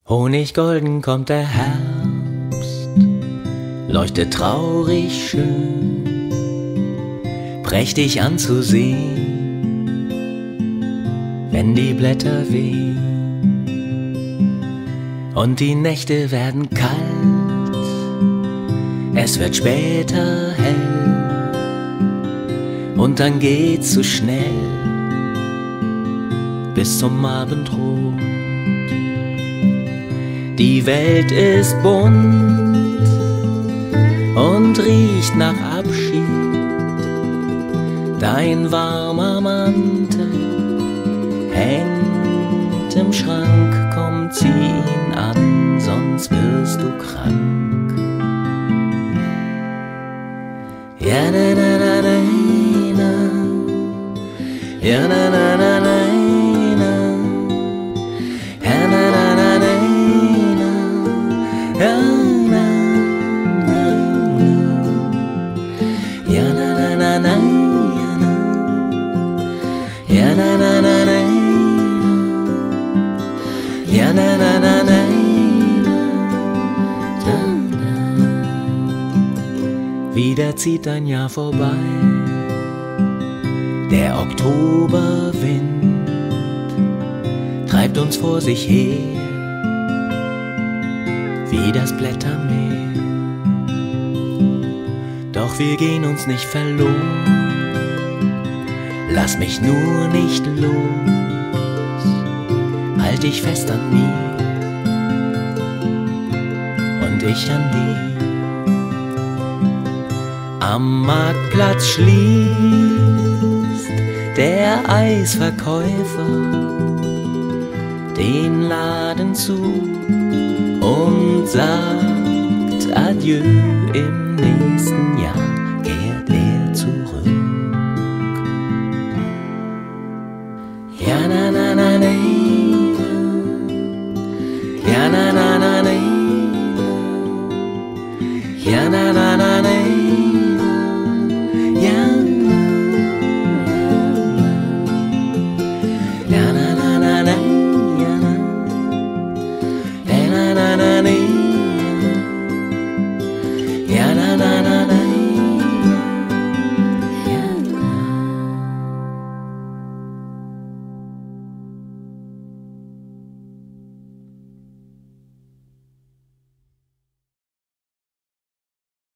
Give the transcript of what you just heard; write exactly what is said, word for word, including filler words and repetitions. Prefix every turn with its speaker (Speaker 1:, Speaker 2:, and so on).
Speaker 1: Honiggolden kommt der Herbst, leuchtet traurig schön, prächtig anzusehen, wenn die Blätter wehen und die Nächte werden kalt, es wird später hell und dann geht's so schnell bis zum Abendrot. Die Welt ist bunt und riecht nach Abschied. Dein warmer Mantel hängt im Schrank, komm, zieh ihn an, sonst wirst du krank. Ja, na, na, na, na, na. Ja, na, na, na, na, na. Ja, na, na, na, na. Ja, na, na, na. Ja, na, na, na, na. Ja, na, na, na, na. Ja, na, na, na, na. Wieder zieht ein Jahr vorbei, der Oktoberwind treibt uns vor sich her wie das Blättermeer. Doch wir gehen uns nicht verloren, lass mich nur nicht los, halt dich fest an mir und ich an dir. Am Marktplatz schließt der Eisverkäufer den Laden zu und sagt Adieu, im nächsten Jahr kehrt er zurück. Ja, na, na, na, na.